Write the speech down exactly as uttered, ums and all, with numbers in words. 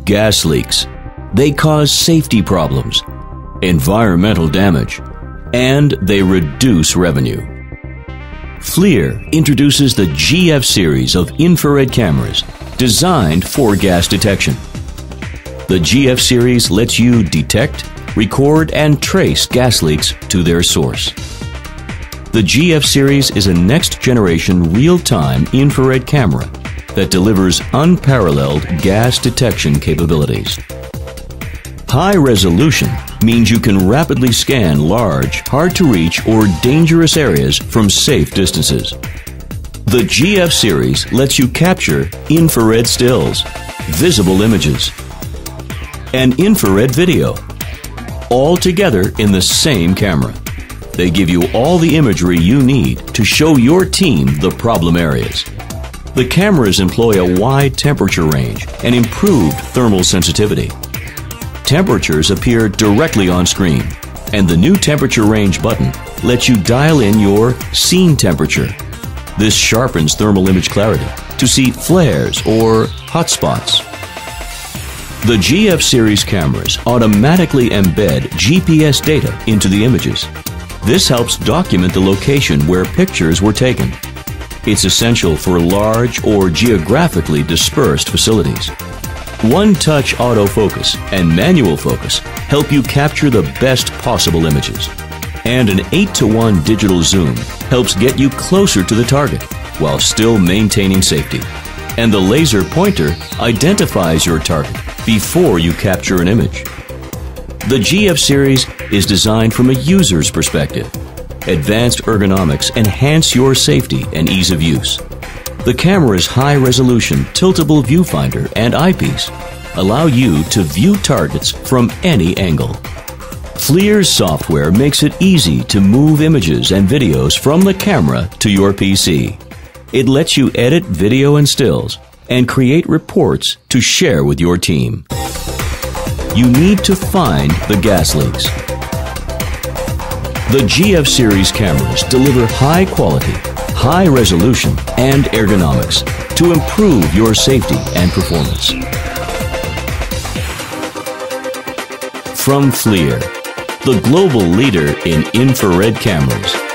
gas leaks. They cause safety problems, environmental damage, and they reduce revenue. FLIR introduces the G F series of infrared cameras designed for gas detection. The G F series lets you detect, record, and trace gas leaks to their source. The G F series is a next-generation real-time infrared camera that delivers unparalleled gas detection capabilities. High resolution means you can rapidly scan large, hard-to-reach, or dangerous areas from safe distances. The G F series lets you capture infrared stills, visible images, and infrared video, all together in the same camera. They give you all the imagery you need to show your team the problem areas. The cameras employ a wide temperature range and improved thermal sensitivity. Temperatures appear directly on screen, and the new temperature range button lets you dial in your scene temperature. This sharpens thermal image clarity to see flares or hotspots. The G F series cameras automatically embed G P S data into the images. This helps document the location where pictures were taken. It's essential for large or geographically dispersed facilities. One-touch autofocus and manual focus help you capture the best possible images. And an eight to one digital zoom helps get you closer to the target while still maintaining safety. And the laser pointer identifies your target before you capture an image. The G F series is designed from a user's perspective. Advanced ergonomics enhance your safety and ease of use. The camera's high-resolution tiltable viewfinder and eyepiece allow you to view targets from any angle. FLIR's software makes it easy to move images and videos from the camera to your P C. It lets you edit video and stills and create reports to share with your team. You need to find the gas leaks. The G F series cameras deliver high quality, high resolution, and ergonomics to improve your safety and performance. From FLIR, the global leader in infrared cameras.